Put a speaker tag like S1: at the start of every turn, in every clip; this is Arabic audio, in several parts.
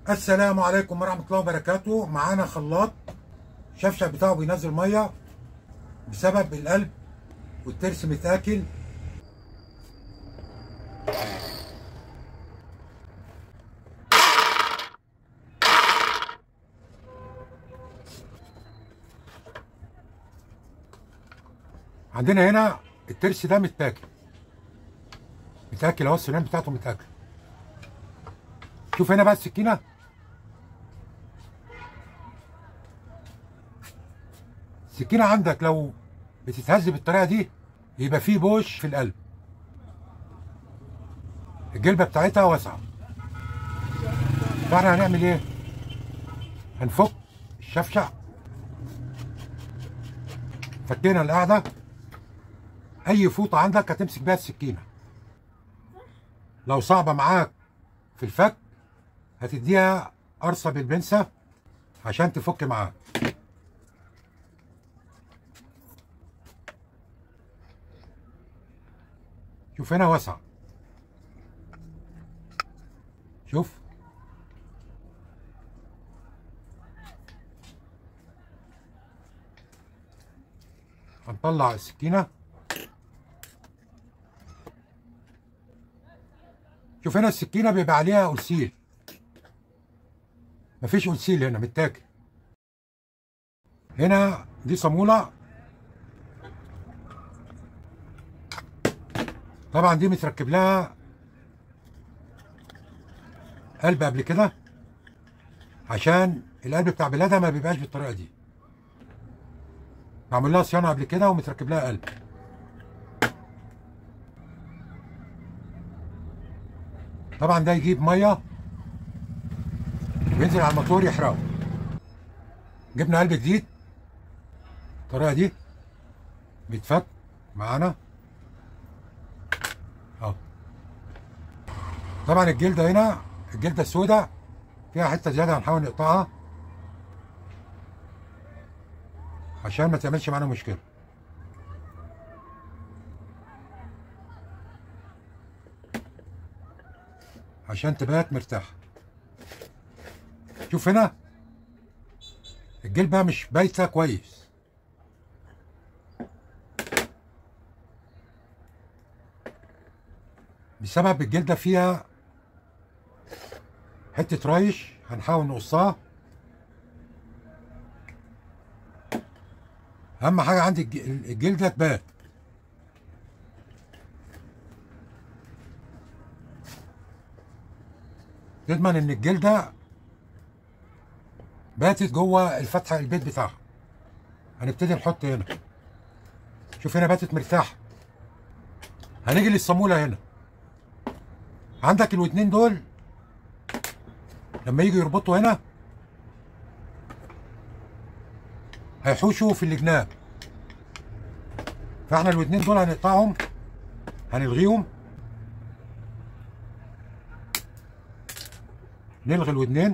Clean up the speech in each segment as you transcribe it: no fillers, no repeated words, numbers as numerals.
S1: السلام عليكم ورحمة الله وبركاته. معانا خلاط شفشق بتاعه بينزل مية بسبب القلب والترس متاكل. عندنا هنا الترس ده متاكل اهو، السنان بتاعته متاكل. شوف هنا بقى السكينة، السكينة عندك لو بتتهز بالطريقة دي يبقى فيه بوش في القلب، الجلبة بتاعتها واسعة. فاحنا هنعمل ايه؟ هنفك الشفشق، فكينا القاعدة، اي فوطة عندك هتمسك بيها السكينة. لو صعبة معاك في الفك هتديها قرصة بالبنسة عشان تفك معاك. شوف هنا واسعة، شوف هنطلع السكينة. شوف هنا السكينة بيبقى عليها قلسيل، مفيش قلسيل هنا، متاكل. هنا دي صامولة، طبعا دي متركب لها قلب قبل كده عشان القلب بتاع بلادها ما بيبقاش بالطريقة دي، معمول لها صيانة قبل كده ومتركب لها قلب. طبعا ده يجيب مية وينزل على الموتور يحرقه. جبنا قلب جديد الطريقة دي، بيتفك معانا اهو. طبعا الجلدة هنا، الجلدة السوداء فيها حتة زيادة هنحاول نقطعها عشان ما تعملش معانا مشكلة. عشان تبات مرتاح. شوف هنا الجلبة مش بايتة كويس، بسبب الجلدة فيها حتة رايش، هنحاول نقصها. أهم حاجة عندي الجلدة تبات. تضمن إن الجلدة باتت جوه الفتحة البيت بتاعها. هنبتدي نحط هنا، شوف هنا باتت مرتاحة. هنيجي للصامولة هنا، عندك الودنين دول لما يجي يربطوا هنا هيحوشوا في الجناب، فاحنا الودنين دول هنقطعهم، هنلغيهم، نلغي الودنين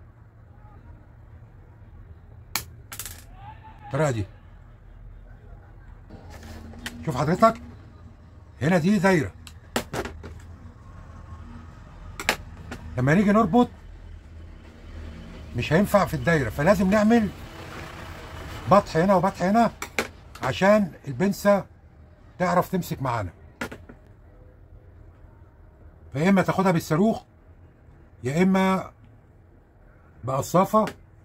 S1: بالطريقة دي. شوف حضرتك هنا دي دايرة، لما نيجي نربط مش هينفع في الدايرة، فلازم نعمل بطح هنا وبطح هنا عشان البنسة تعرف تمسك معانا. فيا اما تاخدها بالصاروخ يا اما بقصافة.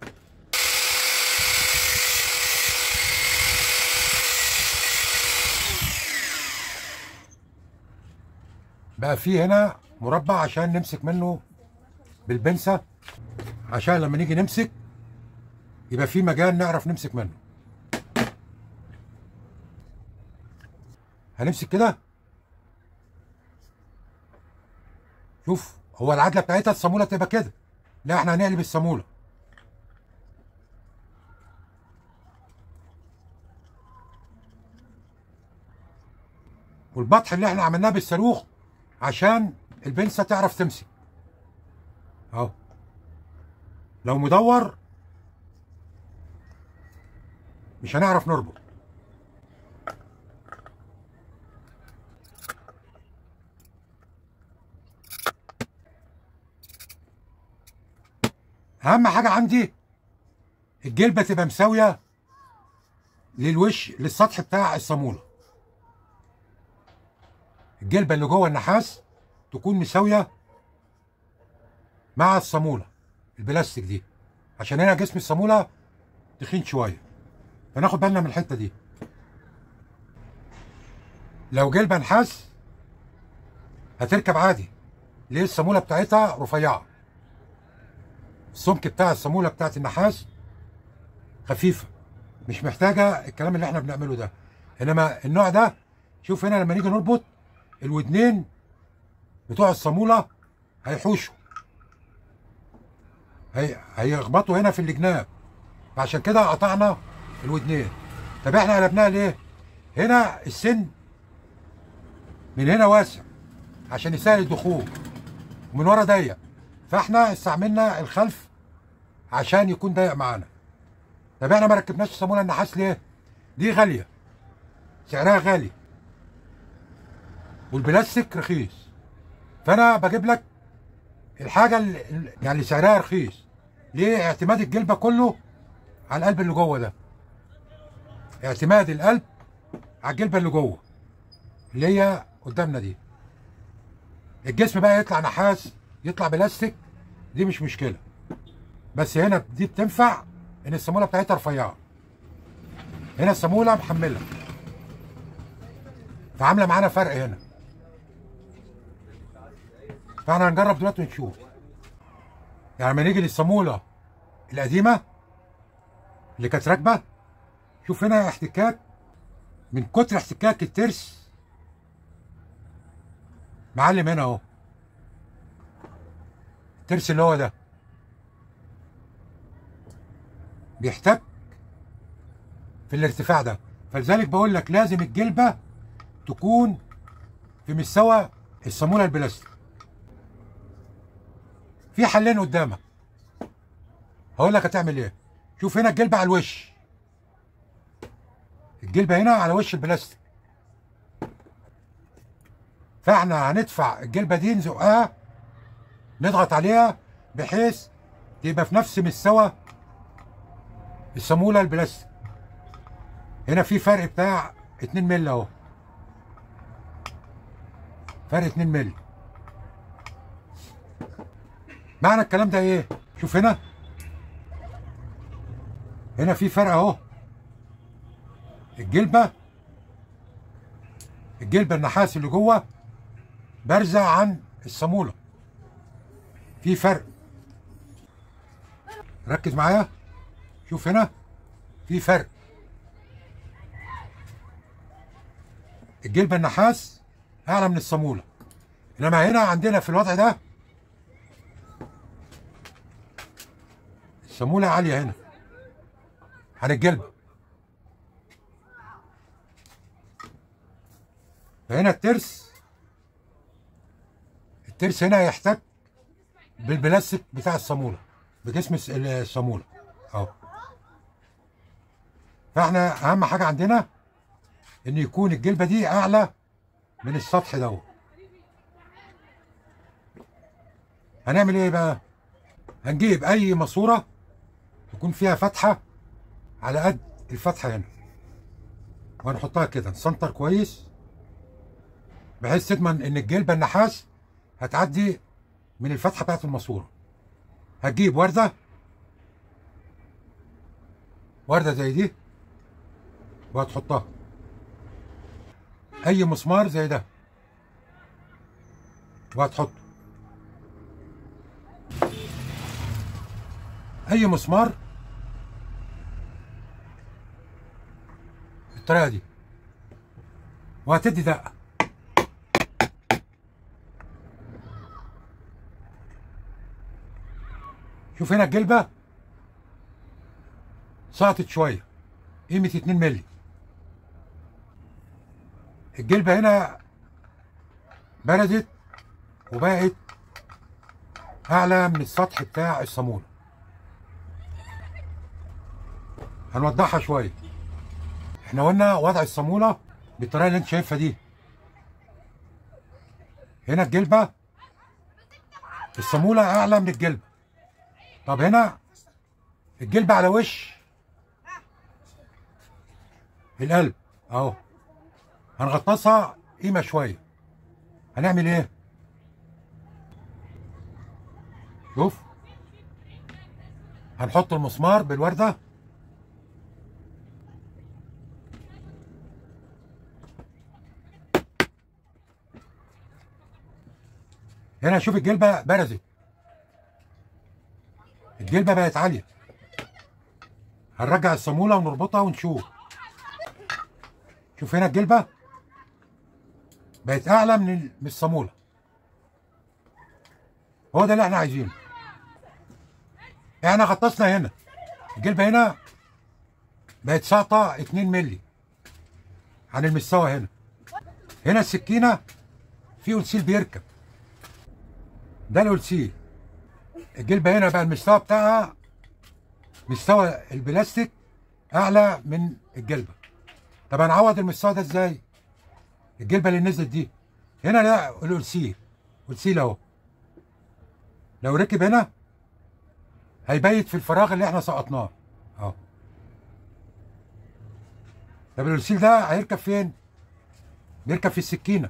S1: بقى فيه هنا مربع عشان نمسك منه بالبنسة، عشان لما نيجي نمسك يبقى فيه مجال نعرف نمسك منه. هنمسك كده، شوف هو العدلة بتاعتها الصامولة تبقى كده، لا احنا هنقلب الصامولة. والبطح اللي احنا عملناه بالصاروخ عشان البنسة تعرف تمسك اهو. لو مدور مش هنعرف نربط. اهم حاجه عندي الجلبه تبقى مساويه للوش للسطح بتاع الصاموله. الجلبه اللي جوه النحاس تكون مساويه مع الصاموله البلاستيك دي، عشان هنا جسم الصاموله تخين شويه، فناخد بالنا من الحته دي. لو جلبه نحاس هتركب عادي، ليه؟ الصاموله بتاعتها رفيعه، السمك بتاع الصاموله بتاعت النحاس خفيفه، مش محتاجه الكلام اللي احنا بنعمله ده. انما النوع ده، شوف هنا لما نيجي نربط الودنين بتوع الصاموله هيحوشوا، هيخبطوا هنا في الجناب، فعشان كده قطعنا الودنين. طب احنا قلبناها ليه؟ هنا السن من هنا واسع عشان يسهل الدخول، ومن ورا ضيق، فاحنا استعملنا الخلف عشان يكون ضيق معانا. طب احنا ما ركبناش الصاموله النحاس ليه؟ دي غاليه، سعرها غالي، والبلاستيك رخيص، فانا بجيب لك الحاجه اللي سعرها رخيص. ليه؟ اعتماد الجلبه كله على القلب اللي جوه ده، اعتماد القلب على الجلبه اللي جوه اللي هي قدامنا دي. الجسم بقى يطلع نحاس يطلع بلاستيك دي مش مشكله، بس هنا دي بتنفع ان الصاموله بتاعتها رفيعه، هنا الصاموله محمله، فعامله معانا فرق هنا. فاحنا هنجرب دلوقتي ونشوف. يعني لما نيجي للصاموله القديمه اللي كانت راكبه، شوف هنا احتكاك، من كتر احتكاك الترس معلم هنا اهو، الترس اللي هو ده بيحتك في الارتفاع ده، فلذلك بقول لك لازم الجلبه تكون في مستوى الصاموله البلاستيك. في حلين قدامك هقول لك هتعمل ايه. شوف هنا الجلبه على الوش، الجلبه هنا على وش البلاستيك، فاحنا هندفع الجلبه دي نزقها نضغط عليها بحيث تبقى في نفس مستوى الصاموله البلاستيك. هنا في فرق بتاع 2 مللي اهو، فرق 2 مللي. معنى الكلام ده ايه؟ شوف هنا في فرق اهو، الجلبه النحاس اللي جوه بارزه عن الصاموله، في فرق. ركز معايا، شوف هنا في فرق، الجلبه النحاس اعلى من الصاموله، انما هنا عندنا في الوضع ده الصاموله عاليه هنا عن الجلبه، فهنا الترس هنا يحتك بالبلاستيك بتاع الصاموله، بجسم الصاموله اهو. فاحنا اهم حاجه عندنا ان يكون الجلبه دي اعلى من السطح دوت. هنعمل ايه بقى؟ هنجيب اي ماسوره تكون فيها فتحه على قد الفتحه هنا، وهنحطها كده نسنتر كويس بحيث تضمن ان الجلبه النحاس هتعدي من الفتحه بتاعت الماسوره. هتجيب ورده زي دي وهتحطها، اي مسمار زي ده وهتحطه، اي مسمار بالطريقه دي، وهتدي دقه. شوف هنا الجلبه سقطت شويه، قيمه 2 مللي. الجلبه هنا بردت وبقت اعلى من السطح بتاع الصاموله. هنوضحها شويه. احنا قلنا وضع الصاموله بالطريقه اللي انت شايفها دي، هنا الجلبه الصاموله اعلى من الجلبه، طب هنا الجلبة على وش القلب اهو، هنغطسها قيمة شوية. هنعمل ايه؟ شوف، هنحط المسمار بالوردة هنا. شوف الجلبة برزت، الجلبة بقت عالية. هنرجع الصامولة ونربطها ونشوف. شوف هنا الجلبة بقت أعلى من الصامولة. هو ده اللي احنا عايزينه. احنا غطسنا هنا، الجلبة هنا بقت ساقطة 2 مللي عن المستوى هنا. هنا السكينة في قلسيل بيركب، ده القلسيل. الجلبة هنا بقى المستوى بتاعها مستوى البلاستيك أعلى من الجلبة. طب هنعوض المستوى ده ازاي؟ الجلبة اللي نزلت دي هنا ده القلسيل، قلسيل اهو. لو ركب هنا هيبيت في الفراغ اللي احنا سقطناه اهو. طب القلسيل ده هيركب فين؟ بيركب في السكينة،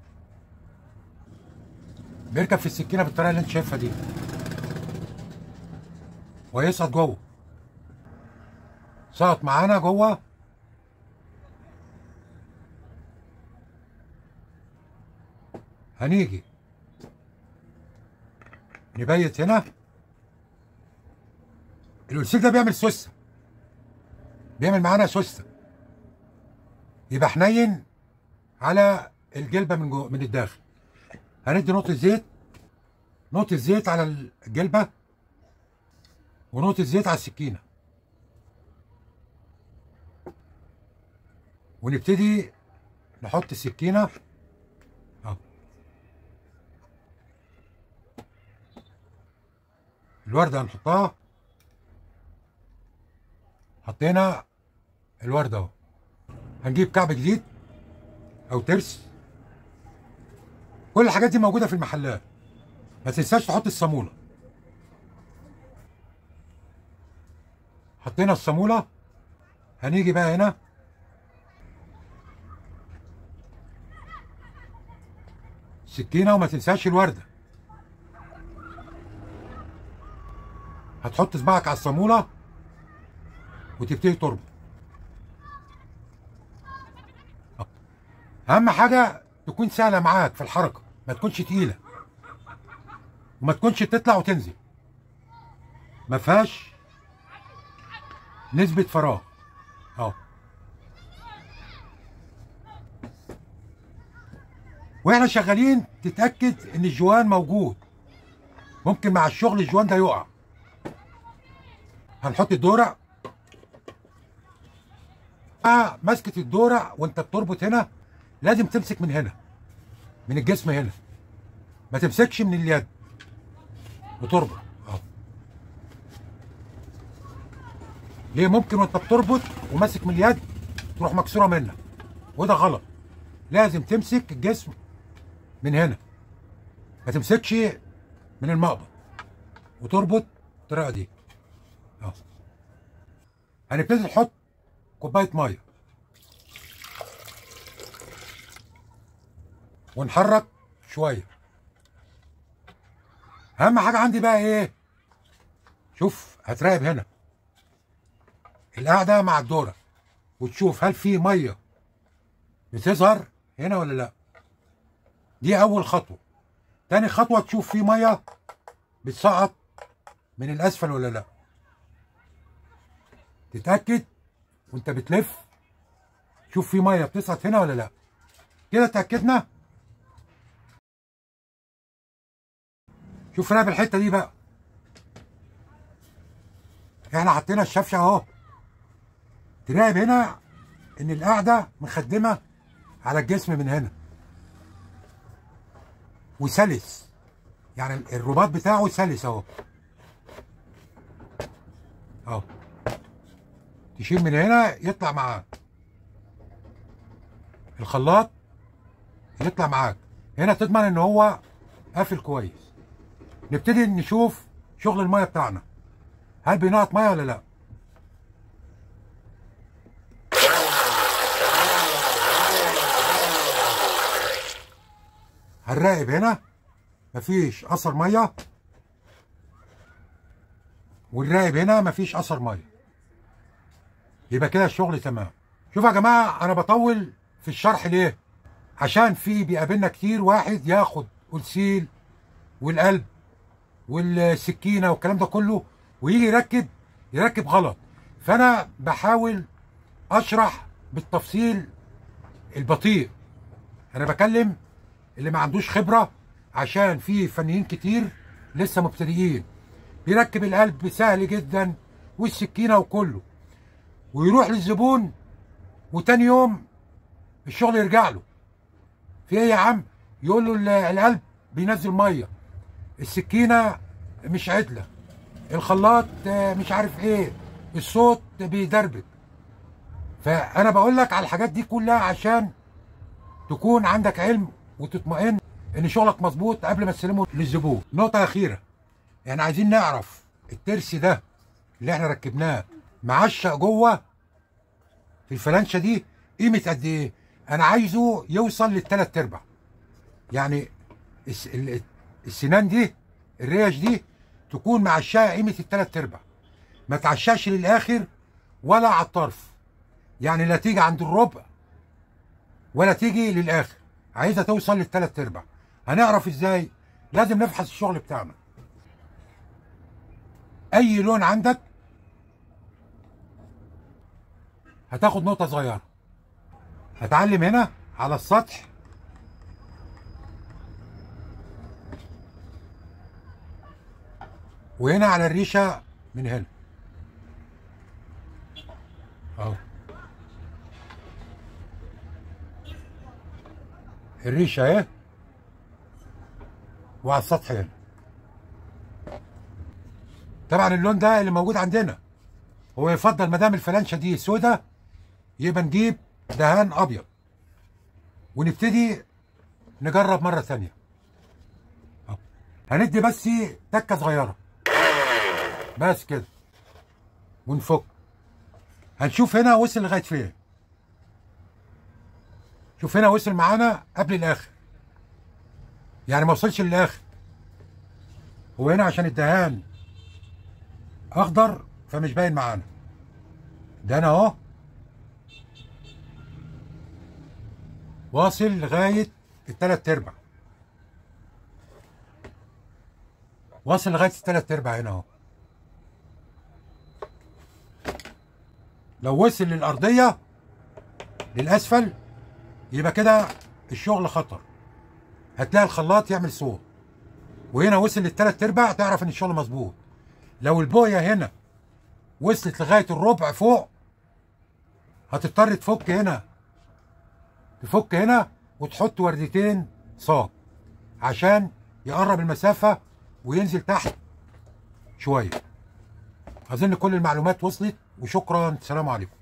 S1: بيركب في السكينة بالطريقة اللي انت شايفها دي، وهيسقط جوه. سقط معانا جوه. هنيجي نبيت هنا. القلسيل ده بيعمل سوسته، بيعمل معانا سوسته، يبقى حنين على الجلبه من جوه من الداخل. هندي نقطه زيت، نقطه زيت على الجلبه ونقطه زيت على السكينه، ونبتدي نحط السكينه اهو. الورده هنحطها، حطينا الورده اهو. هنجيب كعب جديد او ترس، كل الحاجات دي موجوده في المحلات. ما تنساش تحط الصاموله. حطينا الصاموله، هنيجي بقى هنا سكينه، وما تنساش الورده. هتحط صباعك على الصاموله وتبتدي تربط. اهم حاجه تكون سهله معاك في الحركه، ما تكونش تقيله، وما تكونش تطلع وتنزل، ما فيهاش نسبه فراغ اهو. واحنا شغالين تتاكد ان الجوان موجود، ممكن مع الشغل الجوان ده يقع. هنحط الدورع. مسكه الدورع وانت بتربط هنا لازم تمسك من هنا، من الجسم هنا، ما تمسكش من اليد وتربط اهو. ليه؟ ممكن وانت بتربط وماسك من اليد تروح مكسوره منك، وده غلط. لازم تمسك الجسم من هنا، ما تمسكش من المقبض، وتربط بالطريقه دي اهو. هنبتدي نحط كوبايه ميه ونحرك شويه. اهم حاجه عندي بقى ايه؟ شوف، هتراقب هنا القاعده مع الدوره وتشوف هل في ميه بتظهر هنا ولا لا. دي اول خطوه. تاني خطوه تشوف في ميه بتسقط من الاسفل ولا لا. تتاكد وانت بتلف، شوف في ميه بتسقط هنا ولا لا. كده اتاكدنا. شوف راقب الحته دي بقى. احنا حطينا الشفشه اهو. تراقب هنا ان القاعده مخدمه على الجسم من هنا وسلس، يعني الرباط بتاعه سلس اهو اهو. تشيل من هنا يطلع معاك الخلاط، يطلع معاك هنا، تضمن ان هو قافل كويس. نبتدي نشوف شغل الميه بتاعنا. هل بينقط ميه ولا لا؟ هنراقب هنا مفيش اثر ميه، ونراقب هنا مفيش اثر ميه، يبقى كده الشغل تمام. شوفوا يا جماعه، انا بطول في الشرح ليه؟ عشان في بيقابلنا كتير واحد ياخد قلسيل والقلب والسكينه والكلام ده كله ويجي يركب غلط. فانا بحاول اشرح بالتفصيل البطيء. انا بكلم اللي ما عندوش خبره، عشان في فنيين كتير لسه مبتدئين بيركب القلب سهل جدا والسكينه وكله، ويروح للزبون وتاني يوم الشغل يرجع له. في ايه يا عم؟ يقول له القلب بينزل ميه، السكينه مش عدله، الخلاط مش عارف ايه، الصوت بيدربك. فانا بقول لك على الحاجات دي كلها عشان تكون عندك علم وتطمئن ان شغلك مظبوط قبل ما تسلمه للزبون. نقطه اخيره، احنا عايزين نعرف الترس ده اللي احنا ركبناه معشق جوه في الفلانشه دي قيمه قد ايه. انا عايزه يوصل للتلات ارباع، يعني السنان دي الريش دي تكون معشقه قيمه التلات ارباع، ما تعشاش للاخر ولا على الطرف، يعني لا تيجي عند الربع ولا تيجي للاخر، عايزه توصل للتلات ارباع. هنعرف ازاي؟ لازم نفحص الشغل بتاعنا. اي لون عندك هتاخد نقطه صغيره، هتعلم هنا على السطح وهنا على الريشه من هنا اهو، الريشه اهي وعلى السطح هنا. طبعا اللون ده اللي موجود عندنا، هو يفضل ما دام الفلانشه دي سودا يبقى نجيب دهان ابيض ونبتدي نجرب مره ثانيه. هندي بس تكه صغيره بس كده ونفك. هنشوف هنا وصل لغايه فين. شوف هنا وصل معانا قبل الاخر، يعني ما وصلش للاخر. هو هنا عشان الدهان اخضر فمش باين معانا. ده انا اهو واصل لغايه التلات ارباع، واصل لغايه التلات ارباع هنا اهو. لو وصل للارضيه للاسفل يبقى كده الشغل خطر، هتلاقي الخلاط يعمل صوت. وهنا وصل للتلات ارباع تعرف ان الشغل مظبوط. لو البويه هنا وصلت لغايه الربع فوق هتضطر تفك هنا وتحط وردتين صاج عشان يقرب المسافه وينزل تحت شويه. اظن كل المعلومات وصلت، وشكرا. سلام عليكم.